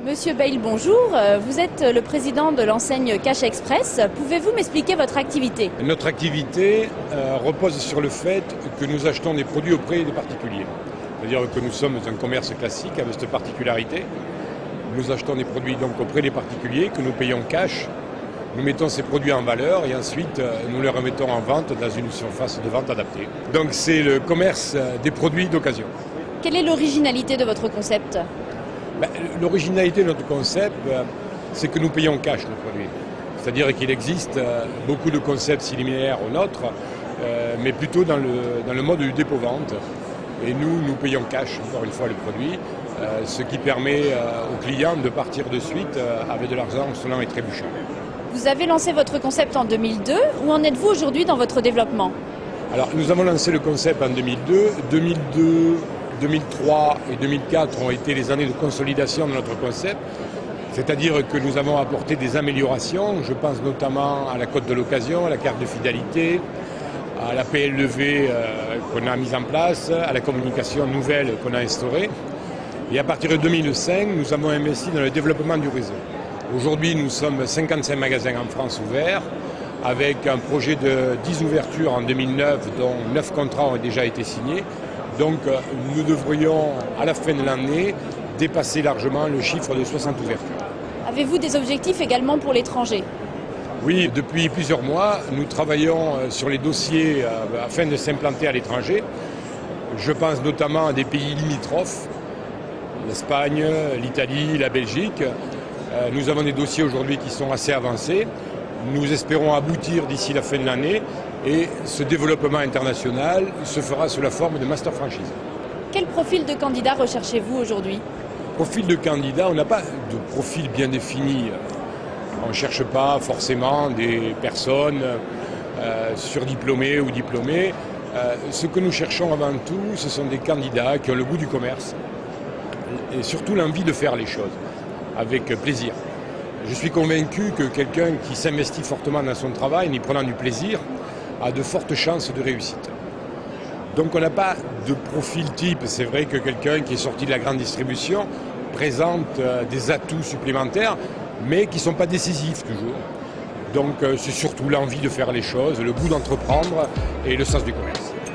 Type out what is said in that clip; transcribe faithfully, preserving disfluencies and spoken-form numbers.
Monsieur Bayle, bonjour. Vous êtes le président de l'enseigne Cash Express. Pouvez-vous m'expliquer votre activité? Notre activité euh, repose sur le fait que nous achetons des produits auprès des particuliers. C'est-à-dire que nous sommes un commerce classique avec cette particularité. Nous achetons des produits donc auprès des particuliers que nous payons cash. Nous mettons ces produits en valeur et ensuite euh, nous les remettons en vente dans une surface de vente adaptée. Donc c'est le commerce des produits d'occasion. Quelle est l'originalité de votre concept? Ben, l'originalité de notre concept, euh, c'est que nous payons cash nos produits. C'est-à-dire qu'il existe euh, beaucoup de concepts similaires aux nôtres, euh, mais plutôt dans le, dans le mode du dépôt-vente. Et nous, nous payons cash, encore une fois, le produit, euh, ce qui permet euh, aux clients de partir de suite euh, avec de l'argent sonnant et trébuchant. Vous avez lancé votre concept en deux mille deux. Où en êtes-vous aujourd'hui dans votre développement? Alors, nous avons lancé le concept en deux mille deux. deux mille deux, deux mille trois et deux mille quatre ont été les années de consolidation de notre concept. C'est-à-dire que nous avons apporté des améliorations. Je pense notamment à la cote de l'occasion, à la carte de fidélité, à la P L V euh, qu'on a mise en place, à la communication nouvelle qu'on a instaurée. Et à partir de deux mille cinq, nous avons investi dans le développement du réseau. Aujourd'hui, nous sommes cinquante-cinq magasins en France ouverts, avec un projet de dix ouvertures en deux mille neuf, dont neuf contrats ont déjà été signés. Donc nous devrions, à la fin de l'année, dépasser largement le chiffre de soixante ouvertures. Avez-vous des objectifs également pour l'étranger? Oui, depuis plusieurs mois, nous travaillons sur les dossiers afin de s'implanter à l'étranger. Je pense notamment à des pays limitrophes, l'Espagne, l'Italie, la Belgique. Nous avons des dossiers aujourd'hui qui sont assez avancés. Nous espérons aboutir d'ici la fin de l'année et ce développement international se fera sous la forme de master franchise. Quel profil de candidat recherchez-vous aujourd'hui? Profil de candidat, on n'a pas de profil bien défini. On ne cherche pas forcément des personnes euh, surdiplômées ou diplômées. Euh, ce que nous cherchons avant tout, ce sont des candidats qui ont le goût du commerce et surtout l'envie de faire les choses avec plaisir. Je suis convaincu que quelqu'un qui s'investit fortement dans son travail, en y prenant du plaisir, a de fortes chances de réussite. Donc on n'a pas de profil type. C'est vrai que quelqu'un qui est sorti de la grande distribution présente des atouts supplémentaires, mais qui ne sont pas décisifs toujours. Donc c'est surtout l'envie de faire les choses, le goût d'entreprendre et le sens du commerce.